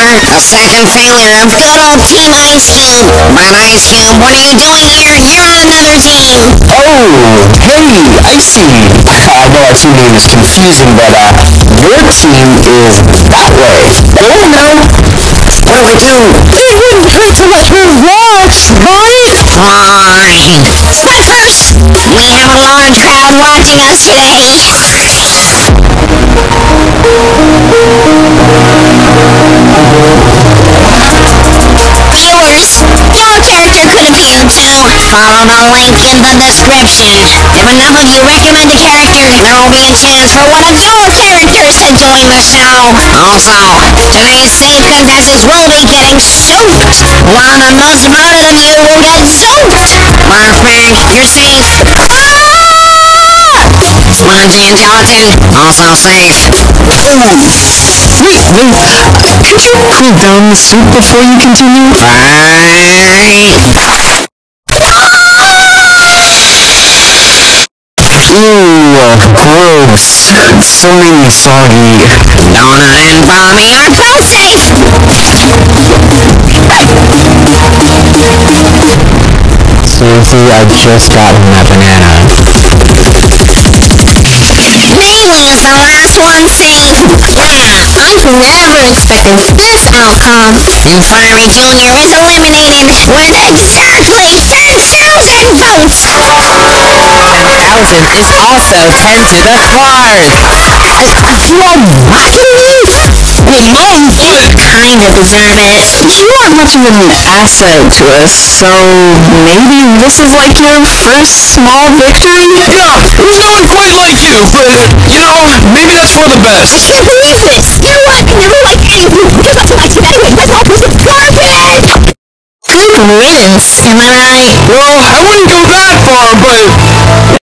A second failure of good old Team Ice Cube. But Ice Cube, what are you doing here? You're on another team. Oh, hey, Icy. I know our team name is confusing, but your team is that way. Oh no. What do I do? It wouldn't hurt to let her watch, right? Fine. Sniffers! We have a large crowd watching us today. Viewers, what character could appeal to? Follow the link in the description. If enough of you recommend a character, there will be a chance for one of your characters to join the show. Also, today's safe contestants will be getting souped. One of the most voted of you will get souped. Perfect, you're safe. Spongy and Gelatin, also safe. Wait, could you cool down the soup before you continue? Ew, gross. Something soggy. Donut and Bobby are both safe. Seriously, I just got him that banana. Bailey is the last one safe. I never expected this outcome. And Furby Jr. is eliminated with exactly 10,000 votes. 10,000 is also 10 to the card. You are mocking me? You kind of deserve it. You are much of an asset to us, so maybe this is like your first small victory? Yeah, it was going quite like you, but, maybe that's for the best. I can't believe this! You know what? I never liked any of you because I feel like anyway, that's all because of garbage! Good riddance, am I right? Well, I wouldn't go that far, but